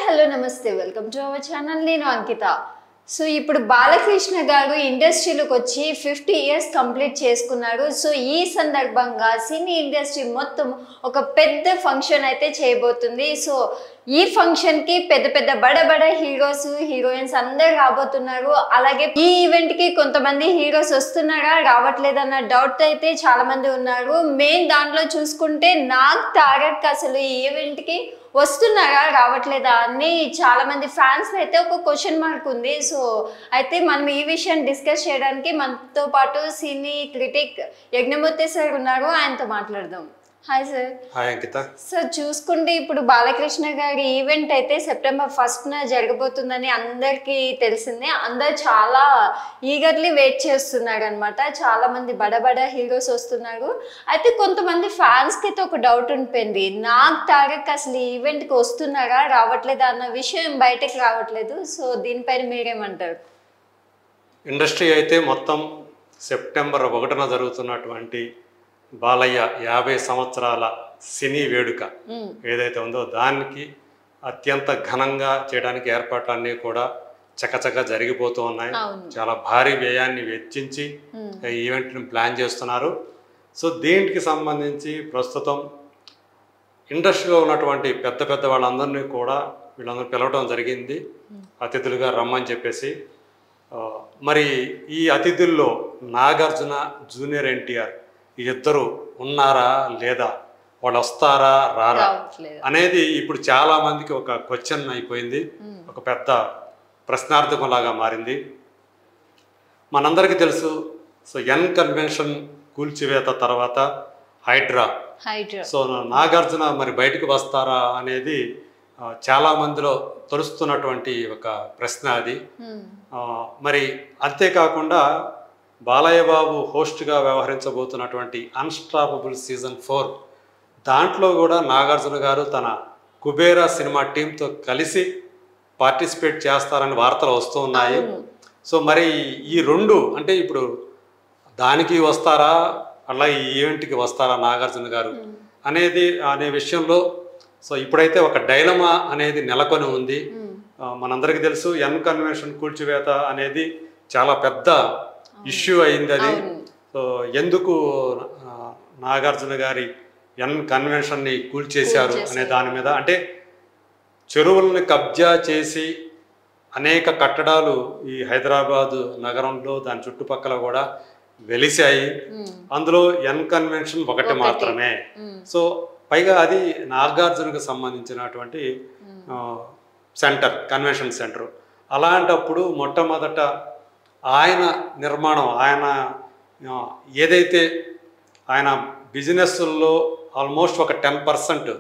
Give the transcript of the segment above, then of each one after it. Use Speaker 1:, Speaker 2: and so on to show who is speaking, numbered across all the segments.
Speaker 1: Hello నమస్తే welcome to our channel. నేను అంకిత. So ఇప్పుడు బాలకృష్ణ గారు ఇండస్ట్రీలోకి వచ్చి 50 ఇయర్స్ కంప్లీట్ చేసుకున్నారు. సో ఈ సందర్భంగా సినీ ఇండస్ట్రీ మొత్తం ఒక పెద్ద ఫంక్షన్ అయితే చేయబోతుంది. సో ఈ ఫంక్షన్ కి పెద్ద పెద్ద బడ హీరోస్ హీరోయిన్స్ అందరు రాబోతున్నారు. అలాగే ఈ ఈవెంట్ కి కొంతమంది హీరోస్ వస్తున్నారా రావట్లేదన్న డౌట్ అయితే చాలా మంది ఉన్నారు. మెయిన్ దాంట్లో చూసుకుంటే నాగ్ తారక్ అసలు ఈ ఈవెంట్ కి వస్తున్నారా రావట్లేదా అని చాలా మంది ఫ్యాన్స్ అయితే ఒక క్వశ్చన్ మార్క్ ఉంది. సో అయితే మనం ఈ విషయం డిస్కస్ చేయడానికి మనతో పాటు సినీ క్రిటిక్ యజ్ఞమూర్తి సార్ ఉన్నారు. ఆయనతో మాట్లాడదాం. Hi sir.
Speaker 2: Hi Ankita.
Speaker 1: Sir చూసుకుంటే ఇప్పుడు బాలకృష్ణ గారి ఈవెంట్ అయితే సెప్టెంబర్ 1న జరగబోతుందని అందరికీ తెలిసిందే. అందరు చాలా ఈగర్లీ వెయిట్ చేస్తున్నారు అనమాట. చాలా మంది బడ హీరోస్ వస్తున్నారు. అయితే కొంతమంది ఫ్యాన్స్ కి అయితే ఒక డౌట్ ఉండిపోయింది, నాగ్ తారక్ అసలు ఈ ఈవెంట్ కి వస్తున్నారా రావట్లేదా అన్న విషయం బయటకు రావట్లేదు. సో దీనిపైన మీరేమంటారు?
Speaker 2: ఇండస్ట్రీ అయితే మొత్తం సెప్టెంబర్ 1న జరుగుతున్నటువంటి బాలయ్య 50 సంవత్సరాల సినీ వేడుక ఏదైతే ఉందో దానికి అత్యంత ఘనంగా చేయడానికి ఏర్పాట్లన్నీ కూడా చకచక జరిగిపోతూ ఉన్నాయి. చాలా భారీ వ్యయాన్ని వెచ్చించి ఈవెంట్ని ప్లాన్ చేస్తున్నారు. సో దీనికి సంబంధించి ప్రస్తుతం ఇండస్ట్రీలో ఉన్నటువంటి పెద్ద వాళ్ళందరినీ కూడా వీళ్ళందరూ పిలవడం జరిగింది అతిథులుగా రమ్మని చెప్పేసి. మరి ఈ అతిథుల్లో నాగార్జున, జూనియర్ ఎన్టీఆర్ ఈ ఇద్దరు ఉన్నారా లేదా, వాళ్ళు వస్తారా రారా అనేది ఇప్పుడు చాలా మందికి ఒక క్వశ్చన్ అయిపోయింది, ఒక పెద్ద ప్రశ్నార్థకంలాగా మారింది. మనందరికీ తెలుసు, సో ఎన్ కన్వెన్షన్ కూల్చివేత తర్వాత హైడ్రా. సో నాగార్జున మరి బయటకు వస్తారా అనేది చాలా మందిలో తొలుస్తున్నటువంటి ఒక ప్రశ్న అది. మరి అంతేకాకుండా బాలయ్య బాబు హోస్ట్గా వ్యవహరించబోతున్నటువంటి అన్స్టాపబుల్ సీజన్ 4 దాంట్లో కూడా నాగార్జున గారు తన కుబేరా సినిమా టీంతో కలిసి పార్టిసిపేట్ చేస్తారని వార్తలు వస్తూ ఉన్నాయి. సో మరి ఈ రెండు అంటే ఇప్పుడు దానికి వస్తారా అలా ఈ ఈవెంట్కి వస్తారా నాగార్జున గారు అనే విషయంలో సో ఇప్పుడైతే ఒక డైలమా అనేది నెలకొని ఉంది. మనందరికీ తెలుసు ఎన్ కన్వెన్షన్ కూల్చివేత అనేది చాలా పెద్ద ఇష్యూ అయింది. అది సో ఎందుకు నాగార్జున గారి ఎన్ కన్వెన్షన్ని కూల్చేశారు అనే దాని మీద, అంటే చెరువులను కబ్జా చేసి అనేక కట్టడాలు ఈ హైదరాబాదు నగరంలో దాని చుట్టుపక్కల కూడా వెలిశాయి. అందులో ఎన్ కన్వెన్షన్ ఒకటి మాత్రమే. సో పైగా అది నాగార్జునకు సంబంధించినటువంటి సెంటర్, కన్వెన్షన్ సెంటర్. అలాంటప్పుడు మొట్టమొదట ఆయన నిర్మాణం, ఆయన ఏదైతే ఆయన బిజినెస్లో ఆల్మోస్ట్ ఒక 10%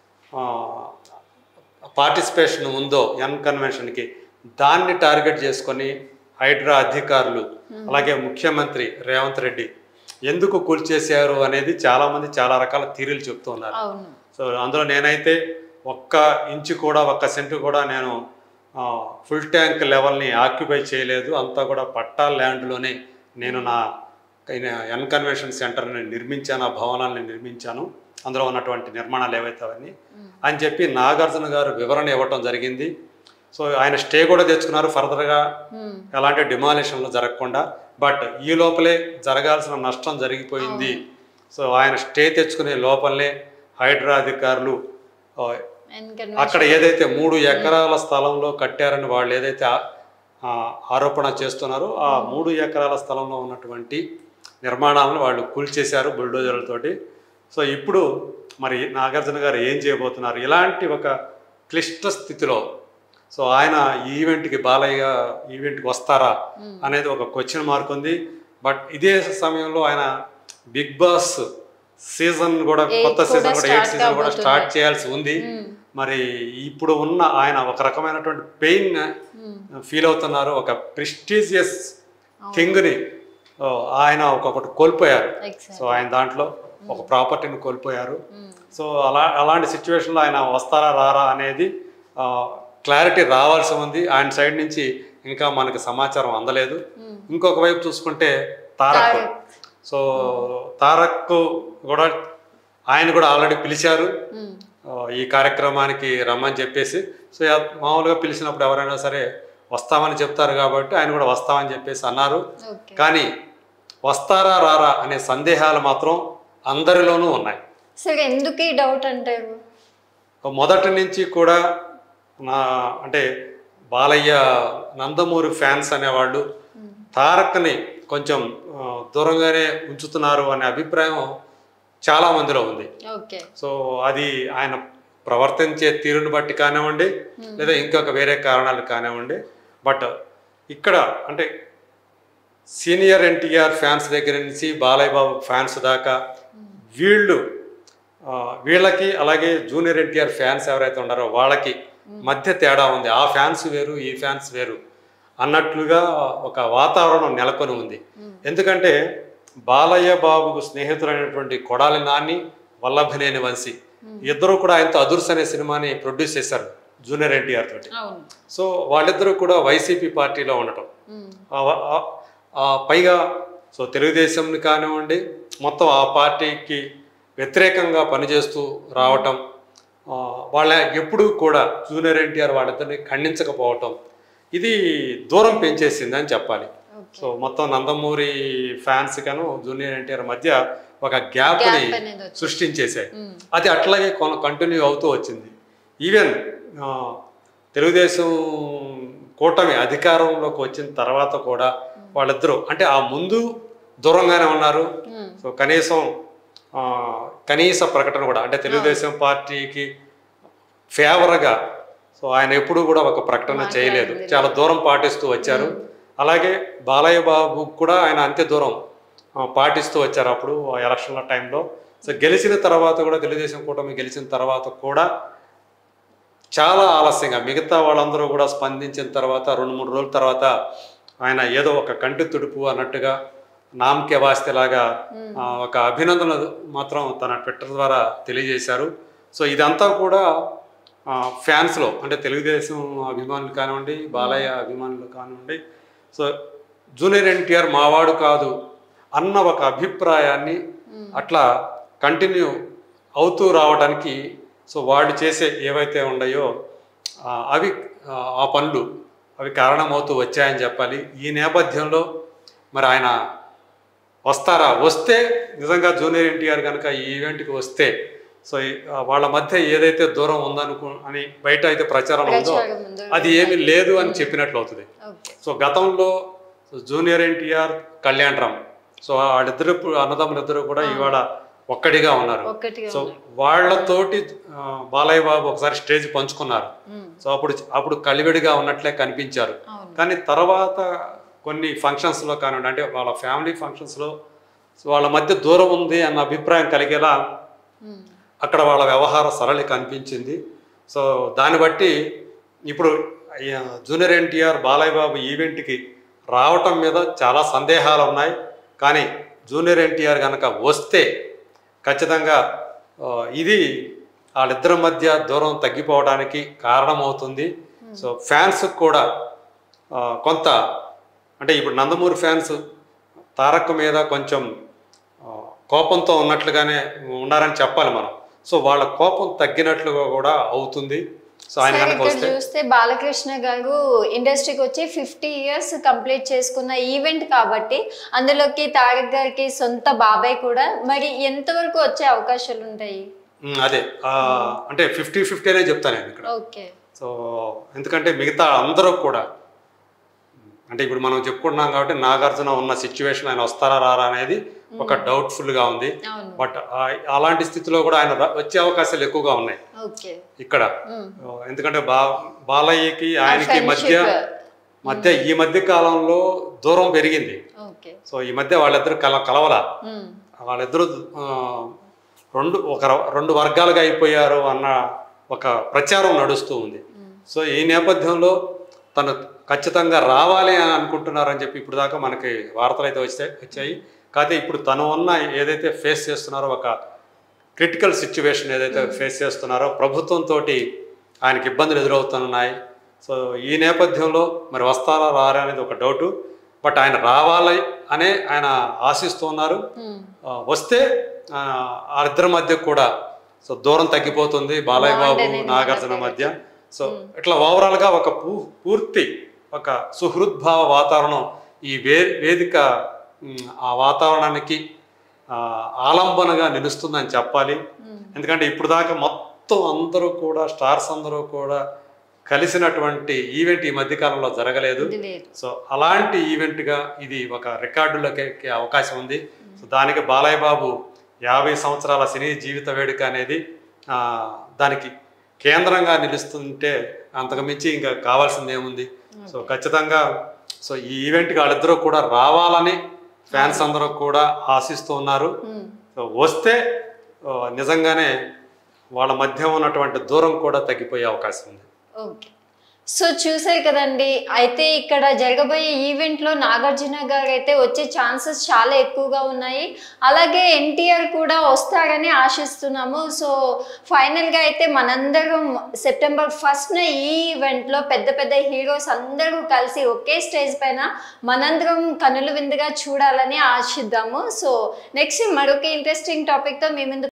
Speaker 2: పార్టిసిపేషన్ ఉందో ఎన్ కన్వెన్షన్కి, దాన్ని టార్గెట్ చేసుకొని హైడ్రా అధికారులు అలాగే ముఖ్యమంత్రి రేవంత్ రెడ్డి ఎందుకు కూల్చేశారు అనేది చాలామంది చాలా రకాల థియరీలు చెప్తూ ఉన్నారు. సో అందులో నేనైతే ఒక్క ఇంచు కూడా, ఒక్క సెంటు కూడా నేను ఫుల్ ట్యాంక్ లెవెల్ని ఆక్యుపై చేయలేదు. అంతా కూడా పట్టా ల్యాండ్లోనే నేను నా ఎన్ కన్వెన్షన్ సెంటర్ని నిర్మించాను, ఆ భవనాన్ని నిర్మించాను, అందులో ఉన్నటువంటి నిర్మాణాలు ఏవైతే అవన్నీ అని చెప్పి నాగార్జున గారు వివరణ ఇవ్వటం జరిగింది. సో ఆయన స్టే కూడా తెచ్చుకున్నారు ఫర్దర్గా ఎలాంటి డిమాలిషన్లు జరగకుండా. బట్ ఈ లోపలే జరగాల్సిన నష్టం జరిగిపోయింది. సో ఆయన స్టే తెచ్చుకునే లోపలనే హైడ్రా అధికారులు అక్కడ ఏదైతే 3 ఎకరాల స్థలంలో కట్టారని వాళ్ళు ఏదైతే ఆరోపణ చేస్తున్నారో ఆ 3 ఎకరాల స్థలంలో ఉన్నటువంటి నిర్మాణాలను వాళ్ళు కూల్చేశారు బుల్డోజర్లతోటి. సో ఇప్పుడు మరి నాగార్జున గారు ఏం చేయబోతున్నారు ఇలాంటి ఒక క్లిష్ట స్థితిలో? సో ఆయన ఈ ఈవెంట్కి, బాలయ్య ఈవెంట్కి వస్తారా అనేది ఒక క్వశ్చన్ మార్క్ ఉంది. బట్ ఇదే సమయంలో ఆయన బిగ్ బాస్ సీజన్ కూడా, కొత్త సీజన్ కూడా 8th సీజన్ కూడా స్టార్ట్ చేయాల్సి ఉంది. మరి ఇప్పుడు ఉన్న ఆయన ఒక రకమైనటువంటి పెయిన్ ఫీల్ అవుతున్నారు. ఒక ప్రెస్టీజియస్ థింగ్ని ఆయన ఒకటి కోల్పోయారు. సో ఆయన దాంట్లో ఒక ప్రాపర్టీని కోల్పోయారు. సో అలాంటి సిచ్యువేషన్లో ఆయన వస్తారా రారా అనేది క్లారిటీ రావాల్సి ఉంది. ఆయన సైడ్ నుంచి ఇంకా మనకి సమాచారం అందలేదు. ఇంకొక వైపు చూసుకుంటే తారక్, సో తారక్ కూడా ఆయన కూడా ఆల్రెడీ పిలిచారు. ఈ కార్యక్రమానికి రమ్మని చెప్పేసి సో మామూలుగా పిలిచినప్పుడు ఎవరైనా సరే వస్తామని చెప్తారు కాబట్టి ఆయన కూడా వస్తామని చెప్పేసి అన్నారు. కానీ వస్తారా రారా అనే సందేహాలు మాత్రం అందరిలోనూ ఉన్నాయి.
Speaker 1: సరే, ఎందుకు ఈ డౌట్ అంటారు?
Speaker 2: మొదటి నుంచి కూడా అంటే బాలయ్య నందమూరి ఫ్యాన్స్ అనేవాళ్ళు తారక్ని కొంచెం దూరంగానే ఉంచుతున్నారు అనే అభిప్రాయం చాలా మందిలో ఉంది. సో అది ఆయన ప్రవర్తించే తీరుని బట్టి కానివ్వండి, లేదా ఇంకొక వేరే కారణాలు కానివ్వండి. బట్ ఇక్కడ అంటే సీనియర్ ఎన్టీఆర్ ఫ్యాన్స్ దగ్గర నుంచి బాలయ్య బాబు ఫ్యాన్స్ దాకా వీళ్ళకి అలాగే జూనియర్ ఎన్టీఆర్ ఫ్యాన్స్ ఎవరైతే ఉన్నారో వాళ్ళకి మధ్య తేడా ఉంది. ఆ ఫ్యాన్స్ వేరు, ఈ ఫ్యాన్స్ వేరు అన్నట్లుగా ఒక వాతావరణం నెలకొని ఉంది. ఎందుకంటే బాలయ్య బాబుకు స్నేహితులైనటువంటి కొడాలి నాని, వల్లభనేని వంశీ ఇద్దరు కూడా ఆయనతో అదుర్స్ అనే సినిమాని ప్రొడ్యూస్ చేశారు జూనియర్ ఎన్టీఆర్ తోటి. సో వాళ్ళిద్దరూ కూడా వైసీపీ పార్టీలో ఉండటం, పైగా సో తెలుగుదేశంని కానివ్వండి మొత్తం ఆ పార్టీకి వ్యతిరేకంగా పనిచేస్తూ రావటం, వాళ్ళ ఎప్పుడూ కూడా జూనియర్ ఎన్టీఆర్ వాళ్ళిద్దరిని ఖండించకపోవటం ఇది దూరం పెంచేసింది అని చెప్పాలి. సో మొత్తం నందమూరి ఫ్యాన్స్ కను జూనియర్ ఎన్టీఆర్ మధ్య ఒక గ్యాప్ని సృష్టించేశాయి. అది అట్లాగే కంటిన్యూ అవుతూ వచ్చింది. ఈవెన్ తెలుగుదేశం కూటమి అధికారంలోకి వచ్చిన తర్వాత కూడా వాళ్ళిద్దరూ అంటే ఆ ముందు దూరంగానే ఉన్నారు. సో కనీస ప్రకటన కూడా అంటే తెలుగుదేశం పార్టీకి ఫేవర్గా సో ఆయన ఎప్పుడూ కూడా ఒక ప్రకటన చేయలేదు, చాలా దూరం పాటిస్తూ వచ్చారు. అలాగే బాలయ్య బాబు కూడా ఆయన అంతే దూరం పాటిస్తూ వచ్చారు అప్పుడు ఎలక్షన్ల టైంలో. సో గెలిచిన తర్వాత కూడా తెలుగుదేశం కూటమి గెలిచిన తర్వాత కూడా చాలా ఆలస్యంగా మిగతా వాళ్ళందరూ కూడా స్పందించిన తర్వాత 2-3 రోజుల తర్వాత ఆయన ఏదో ఒక కంటి తుడుపు అన్నట్టుగా నామకే వాస్తే లాగా ఒక అభినందనలు మాత్రం తన ట్విట్టర్ ద్వారా తెలియజేశారు. సో ఇదంతా కూడా ఫ్యాన్స్లో అంటే తెలుగుదేశం అభిమానులు కానివ్వండి, బాలయ్య అభిమానులు కానివ్వండి, సో జూనియర్ ఎన్టీఆర్ మావాడు కాదు అన్న ఒక అభిప్రాయాన్ని అట్లా కంటిన్యూ అవుతూ రావడానికి సో వాళ్ళు చేసే ఏవైతే ఉన్నాయో అవి ఆ పనులు అవి కారణమవుతూ వచ్చాయని చెప్పాలి. ఈ నేపథ్యంలో మరి ఆయన వస్తారా, వస్తే నిజంగా జూనియర్ ఎన్టీఆర్ కనుక ఈ ఈవెంట్కి వస్తే సో వాళ్ళ మధ్య ఏదైతే దూరం అని బయట అయితే ప్రచారం ఉందో అది ఏమీ లేదు అని చెప్పినట్లు అవుతుంది. సో గతంలో జూనియర్ ఎన్టీఆర్, కళ్యాణ్ రామ్ సో వాళ్ళిద్దరు అన్నదమ్ములిద్దరూ కూడా ఇవాళ ఒక్కడిగా ఉన్నారు. సో వాళ్ళతోటి బాలయ్య బాబు ఒకసారి స్టేజ్ పంచుకున్నారు. సో అప్పుడు కలివిడిగా ఉన్నట్లే కనిపించారు. కానీ తర్వాత కొన్ని ఫంక్షన్స్లో కానివ్వండి అంటే వాళ్ళ ఫ్యామిలీ ఫంక్షన్స్లో వాళ్ళ మధ్య దూరం ఉంది అన్న అభిప్రాయం కలిగేలా అక్కడ వాళ్ళ వ్యవహార సరళి కనిపించింది. సో దాన్ని బట్టి ఇప్పుడు జూనియర్ ఎన్టీఆర్ బాలయ్య బాబు ఈవెంట్కి రావటం మీద చాలా సందేహాలు ఉన్నాయి. కానీ జూనియర్ ఎన్టీఆర్ కనుక వస్తే ఖచ్చితంగా ఇది వాళ్ళిద్దరి మధ్య దూరం తగ్గిపోవడానికి కారణమవుతుంది. సో ఫ్యాన్స్ కూడా కొంత అంటే ఇప్పుడు నందమూరి ఫ్యాన్స్ తారక్ మీద కొంచెం కోపంతో ఉన్నట్లుగానే ఉన్నారని చెప్పాలి మనం. సో వాళ్ళ కోపం తగ్గినట్లుగా కూడా అవుతుంది. సో ఆయన కనుక వస్తే
Speaker 1: చూస్తే బాలకృష్ణ గారు ఇండస్ట్రీకి వచ్చి 50 years కంప్లీట్ చేసుకున్న ఈవెంట్ కాబట్టి అందులోకి తారక్ గారికి సొంత బాబాయ్ కూడా, మరి ఎంతవరకు వచ్చే అవకాశాలు ఉంటాయి?
Speaker 2: అదే అంటే 50-50 అనే చెప్తాను నేను ఇక్కడ. సో ఎందుకంటే మిగతా అందరూ కూడా అంటే ఇప్పుడు మనం చెప్పుకుంటున్నాం కాబట్టి నాగార్జున ఉన్న సిచ్యువేషన్ ఆయన వస్తారా రారా అనేది ఒక డౌట్ఫుల్గా ఉంది. బట్ అలాంటి స్థితిలో కూడా ఆయన వచ్చే అవకాశాలు ఎక్కువగా ఉన్నాయి ఇక్కడ. ఎందుకంటే బాలయ్యకి ఆయనకి మధ్య ఈ మధ్య కాలంలో దూరం పెరిగింది. సో ఈ మధ్య వాళ్ళిద్దరు కలవలా, వాళ్ళిద్దరూ రెండు వర్గాలుగా అయిపోయారు అన్న ఒక ప్రచారం నడుస్తూ ఉంది. సో ఈ నేపథ్యంలో తను ఖచ్చితంగా రావాలి అని అనుకుంటున్నారని చెప్పి ఇప్పుడు దాకా మనకి వార్తలు అయితే వచ్చాయి. కాకపోతే ఇప్పుడు తను ఉన్న ఏదైతే ఫేస్ చేస్తున్నారో ఒక క్రిటికల్ సిచ్యువేషన్ ఏదైతే ఫేస్ చేస్తున్నారో ప్రభుత్వంతో ఆయనకి ఇబ్బందులు ఎదురవుతున్నాయి. సో ఈ నేపథ్యంలో మరి వస్తారా రారా అనేది ఒక డౌటు. బట్ ఆయన రావాలి అనే ఆయన ఆశిస్తున్నారు. వస్తే వాళ్ళిద్దరి మధ్య కూడా సో దూరం తగ్గిపోతుంది బాలయ్య బాబు నాగార్జున మధ్య. సో ఇట్లా ఓవరాల్గా ఒక పూర్తి ఒక సుహృద్భావ వాతావరణం ఈ వేదిక ఆ వాతావరణానికి ఆలంబనగా నిలుస్తుందని చెప్పాలి. ఎందుకంటే ఇప్పుడు దాకా మొత్తం అందరూ కూడా స్టార్స్ అందరూ కూడా కలిసినటువంటి ఈవెంట్ ఈ మధ్యకాలంలో జరగలేదు. సో అలాంటి ఈవెంట్గా ఇది ఒక రికార్డులోకి ఎక్కే అవకాశం ఉంది. సో దానికి బాలయ్య బాబు 50 సంవత్సరాల సినీ జీవిత వేడుక అనేది దానికి కేంద్రంగా నిలుస్తుంటే అంతకు మించి ఇంకా కావాల్సింది ఏముంది. సో ఖచ్చితంగా సో ఈ ఈవెంట్కి వాళ్ళిద్దరూ కూడా రావాలని ఫ్యాన్స్ అందరూ కూడా ఆశిస్తూ ఉన్నారు. సో వస్తే నిజంగానే వాళ్ళ మధ్య ఉన్నటువంటి దూరం కూడా తగ్గిపోయే అవకాశం ఉంది.
Speaker 1: ఓకే, సో చూసారు కదండి. అయితే ఇక్కడ జరగబోయే ఈవెంట్లో నాగార్జున గారు అయితే వచ్చే ఛాన్సెస్ చాలా ఎక్కువగా ఉన్నాయి. అలాగే ఎన్టీఆర్ కూడా వస్తారని ఆశిస్తున్నాము. సో ఫైనల్గా అయితే మనందరం సెప్టెంబర్ 1న ఈ ఈవెంట్లో పెద్ద పెద్ద హీరోస్ అందరూ కలిసి ఒకే స్టేజ్ పైన మనందరం కనుల విందుగా చూడాలని ఆశిద్దాము. సో నెక్స్ట్ మరొక ఇంట్రెస్టింగ్ టాపిక్తో మీ ముందు